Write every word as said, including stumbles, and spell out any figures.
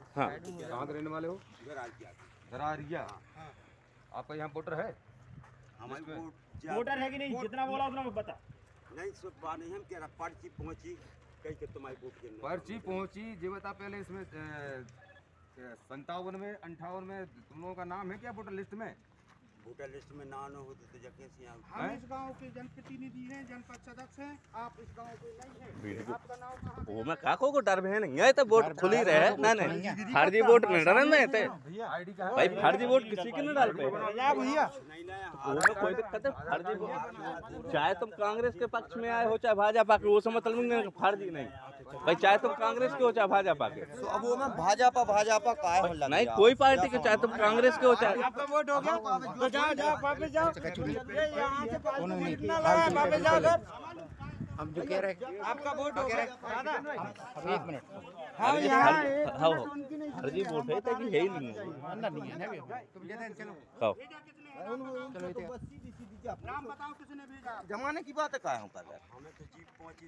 हाँ। कहाँ के रहने वाले हो? दरारिया। आपका यहाँ वोटर है? हमारे वोटर है कि नहीं? जितना बोला उतना बता। नहीं सब बात नहीं, हम कह रहा पर्ची पहुंची कहीं के तुम्हारी वोट गिरने पर्ची पहुंची जी, बता पहले इसमें संतावन में अंठावन में तुम लोगों का नाम है क्या वोटर लिस्ट में? वोटर लिस्ट में नाम न होते तो जगह से यहाँ हम इस गांव के जनप्रतिनिधि हैं, जनपद सदस्य हैं। आप इस गांव के नहीं हैं। आपका नाम कहाँ पे? वो मैं काको को डर में नहीं है तो वोट खुली रहे ना नहीं फर्जी वोट नहीं डरन नहीं थे भाई। फर्जी वोट किसी के नहीं डाल पे भैया नहीं ना वो में कोई दिक्कत है? फर्जी वोट चाहे तुम कांग्रेस के पक्ष में आए हो चाहे भाजपा के, वो से मतलब नहीं फर्जी नहीं भाई। चाहे तुम कांग्रेस के हो चाहे भाजपा के, तो अब वो में भाजपा भाजपा काहे हो लग नहीं कोई पार्टी के, चाहे तुम कांग्रेस के हो चाहे। आपका वोट हो गया तो जाओ जाओ वापस जाओ। यहाँ से पाँच मिनट कितना लगा, वापस जाओ घर। हम जो कह रहे आपका वोट हो गया दादा। अब एक मिनट हाँ यहाँ एक हाँ मिनट उनकी नहीं। फर्जी वोट है ताकि है ही नहीं है। अंदर नहीं है ना तुम जैसे चलो खाओ। नाम बताओ किसने भेजा? जमाने की बात है काहे हम कर रहे हैं? हमें तो जीप पहुंची